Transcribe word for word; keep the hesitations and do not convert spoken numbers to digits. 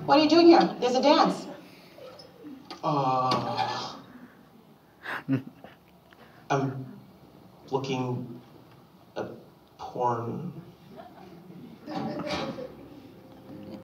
What are you doing here? There's a dance. Uh, I'm looking at porn.